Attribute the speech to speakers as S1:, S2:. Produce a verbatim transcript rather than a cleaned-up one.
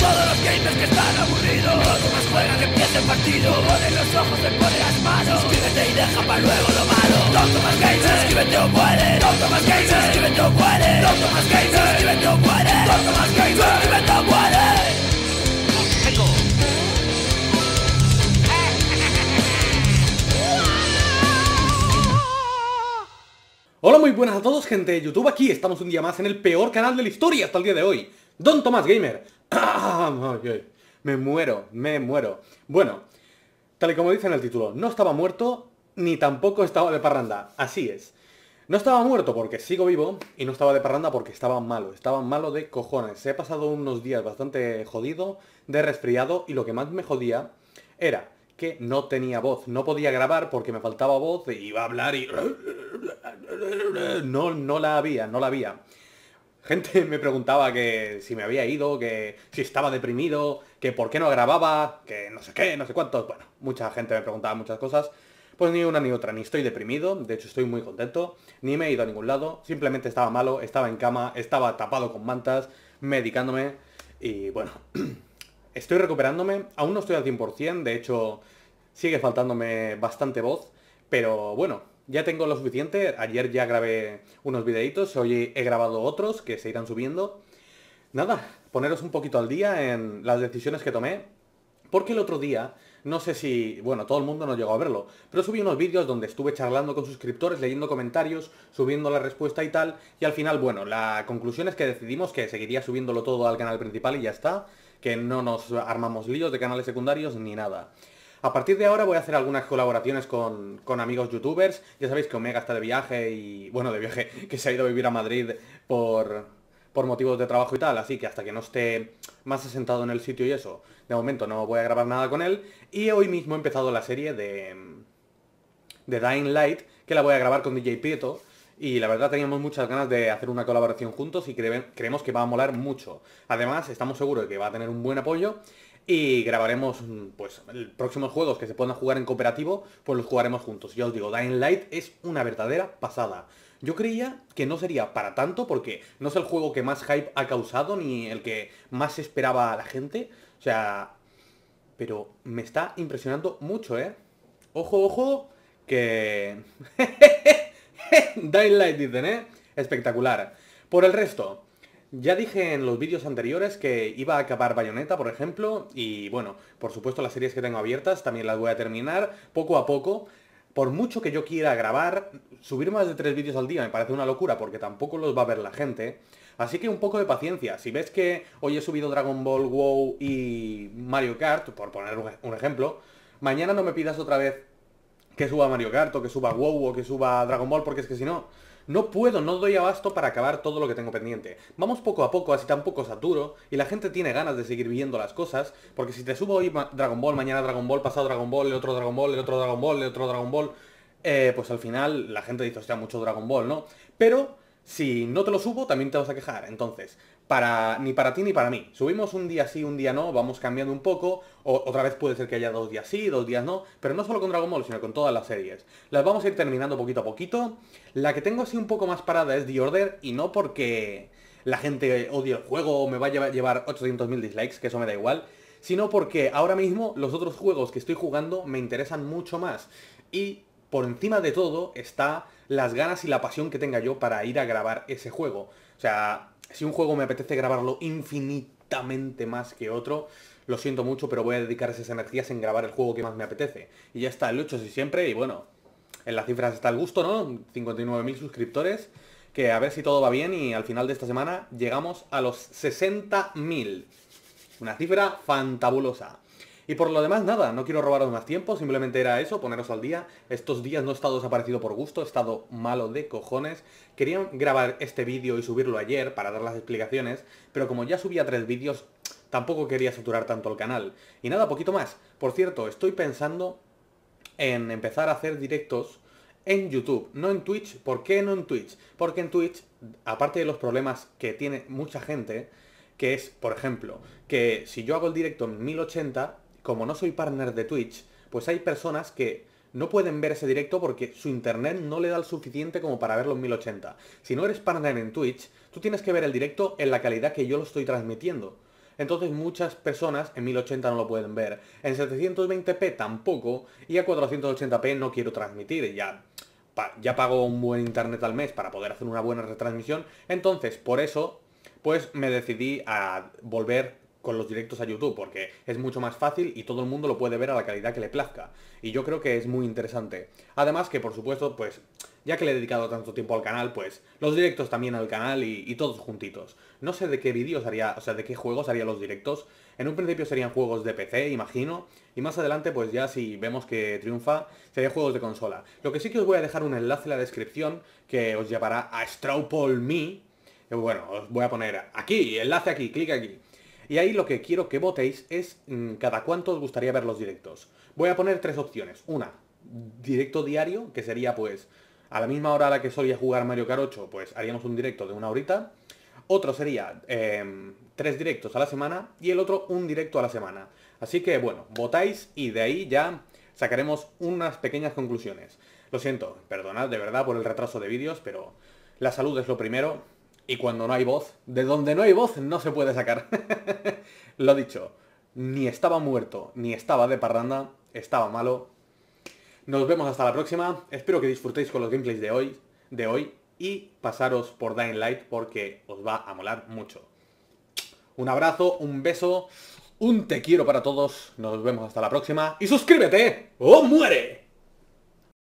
S1: Todos los gamers que están aburridos, cuanto más juegan que empiece el partido. Pone los ojos, te pone las manos. Suscríbete y deja para luego lo malo. Tonto más gamers, suscríbete o muere. Tonto más gamers, suscríbete o muere. Tonto más gamers, suscríbete o muere. Tonto más gamers, suscríbete o muere.
S2: Hola, muy buenas a todos, gente de YouTube. Aquí estamos un día más en el peor canal de la historia hasta el día de hoy, Don Tomás Gamer. Me muero, me muero. Bueno, tal y como dice en el título, no estaba muerto ni tampoco estaba de parranda. Así es. No estaba muerto porque sigo vivo y no estaba de parranda porque estaba malo. Estaba malo de cojones. He pasado unos días bastante jodido, de resfriado, y lo que más me jodía era que no tenía voz. No podía grabar porque me faltaba voz y iba a hablar y... No, no la había, no la había. Gente me preguntaba que si me había ido, que si estaba deprimido, que por qué no grababa, que no sé qué, no sé cuántos. Bueno, mucha gente me preguntaba muchas cosas. Pues ni una ni otra, ni estoy deprimido, de hecho estoy muy contento, ni me he ido a ningún lado, simplemente estaba malo, estaba en cama, estaba tapado con mantas, medicándome y bueno, estoy recuperándome, aún no estoy al cien por cien, de hecho sigue faltándome bastante voz, pero bueno, ya tengo lo suficiente. Ayer ya grabé unos videitos, hoy he grabado otros que se irán subiendo. Nada, poneros un poquito al día en las decisiones que tomé, porque el otro día, no sé si, bueno, todo el mundo no llegó a verlo, pero subí unos vídeos donde estuve charlando con suscriptores, leyendo comentarios, subiendo la respuesta y tal, y al final, bueno, la conclusión es que decidimos que seguiría subiéndolo todo al canal principal y ya está, que no nos armamos líos de canales secundarios ni nada. A partir de ahora voy a hacer algunas colaboraciones con, con amigos youtubers. Ya sabéis que Omega está de viaje y... Bueno, de viaje, que se ha ido a vivir a Madrid por, por motivos de trabajo y tal. Así que hasta que no esté más asentado en el sitio y eso, de momento no voy a grabar nada con él. Y hoy mismo he empezado la serie de... de Dying Light, que la voy a grabar con D J Prieto. Y la verdad teníamos muchas ganas de hacer una colaboración juntos y cre creemos que va a molar mucho. Además, estamos seguros de que va a tener un buen apoyo. Y grabaremos, pues, los próximos juegos que se puedan jugar en cooperativo, pues los jugaremos juntos. Ya os digo, Dying Light es una verdadera pasada. Yo creía que no sería para tanto porque no es el juego que más hype ha causado, ni el que más esperaba a la gente. O sea, pero me está impresionando mucho, ¿eh? Ojo, ojo, que... Dying Light dicen, ¿eh? Espectacular. Por el resto... Ya dije en los vídeos anteriores que iba a acabar Bayonetta, por ejemplo, y bueno, por supuesto las series que tengo abiertas también las voy a terminar poco a poco. Por mucho que yo quiera grabar, subir más de tres vídeos al día me parece una locura porque tampoco los va a ver la gente. Así que un poco de paciencia. Si ves que hoy he subido Dragon Ball, WoW y Mario Kart, por poner un ejemplo, mañana no me pidas otra vez que suba Mario Kart o que suba WoW o que suba Dragon Ball, porque es que si no... No puedo, no doy abasto para acabar todo lo que tengo pendiente. Vamos poco a poco, así tampoco saturo, y la gente tiene ganas de seguir viendo las cosas, porque si te subo hoy Dragon Ball, mañana Dragon Ball, pasado Dragon Ball, el otro Dragon Ball, el otro Dragon Ball, el otro Dragon Ball, eh, pues al final la gente dice, hostia, mucho Dragon Ball, ¿no? Pero... si no te lo subo, también te vas a quejar. Entonces, para ni para ti ni para mí. Subimos un día sí, un día no, vamos cambiando un poco. O, otra vez puede ser que haya dos días sí, dos días no. Pero no solo con Dragon Ball, sino con todas las series. Las vamos a ir terminando poquito a poquito. La que tengo así un poco más parada es The Order. Y no porque la gente odie el juego o me vaya a llevar ochocientos mil dislikes, que eso me da igual. Sino porque ahora mismo los otros juegos que estoy jugando me interesan mucho más. Y... por encima de todo está las ganas y la pasión que tenga yo para ir a grabar ese juego. O sea, si un juego me apetece grabarlo infinitamente más que otro, lo siento mucho, pero voy a dedicar esas energías en grabar el juego que más me apetece. Y ya está, el ocho y siempre, y bueno, en las cifras está el gusto, ¿no? cincuenta y nueve mil suscriptores, que a ver si todo va bien y al final de esta semana llegamos a los sesenta mil. Una cifra fantabulosa. Y por lo demás, nada, no quiero robaros más tiempo, simplemente era eso, poneros al día. Estos días no he estado desaparecido por gusto, he estado malo de cojones. Quería grabar este vídeo y subirlo ayer para dar las explicaciones, pero como ya subía tres vídeos, tampoco quería saturar tanto el canal. Y nada, poquito más. Por cierto, estoy pensando en empezar a hacer directos en YouTube, no en Twitch. ¿Por qué no en Twitch? Porque en Twitch, aparte de los problemas que tiene mucha gente, que es, por ejemplo, que si yo hago el directo en mil ochenta... como no soy partner de Twitch, pues hay personas que no pueden ver ese directo porque su internet no le da el suficiente como para verlo en mil ochenta. Si no eres partner en Twitch, tú tienes que ver el directo en la calidad que yo lo estoy transmitiendo. entonces muchas personas en mil ochenta no lo pueden ver, en setecientos veinte p tampoco, y a cuatrocientos ochenta p no quiero transmitir, ya, pa, ya pago un buen internet al mes para poder hacer una buena retransmisión, entonces por eso pues me decidí a volver con los directos a YouTube, porque es mucho más fácil y todo el mundo lo puede ver a la calidad que le plazca. Y yo creo que es muy interesante. Además que, por supuesto, pues, ya que le he dedicado tanto tiempo al canal, pues, los directos también al canal y, y todos juntitos. No sé de qué vídeos haría, o sea, de qué juegos haría los directos. En un principio serían juegos de P C, imagino, y más adelante, pues ya si vemos que triunfa, serían juegos de consola. Lo que sí que os voy a dejar un enlace en la descripción que os llevará a Straw Poll Me. Bueno, os voy a poner aquí, enlace aquí, clic aquí. Y ahí lo que quiero que votéis es mmm, cada cuánto os gustaría ver los directos. Voy a poner tres opciones. Una, directo diario, que sería pues a la misma hora a la que solía jugar Mario Kart ocho, pues haríamos un directo de una horita. Otro sería eh, tres directos a la semana y el otro un directo a la semana. Así que bueno, votáis y de ahí ya sacaremos unas pequeñas conclusiones. Lo siento, perdonad de verdad por el retraso de vídeos, pero la salud es lo primero. Y cuando no hay voz, de donde no hay voz no se puede sacar. Lo dicho, ni estaba muerto, ni estaba de parranda, estaba malo. Nos vemos hasta la próxima. Espero que disfrutéis con los gameplays de hoy, de hoy y pasaros por Dying Light porque os va a molar mucho. Un abrazo, un beso, un te quiero para todos. Nos vemos hasta la próxima y suscríbete o muere.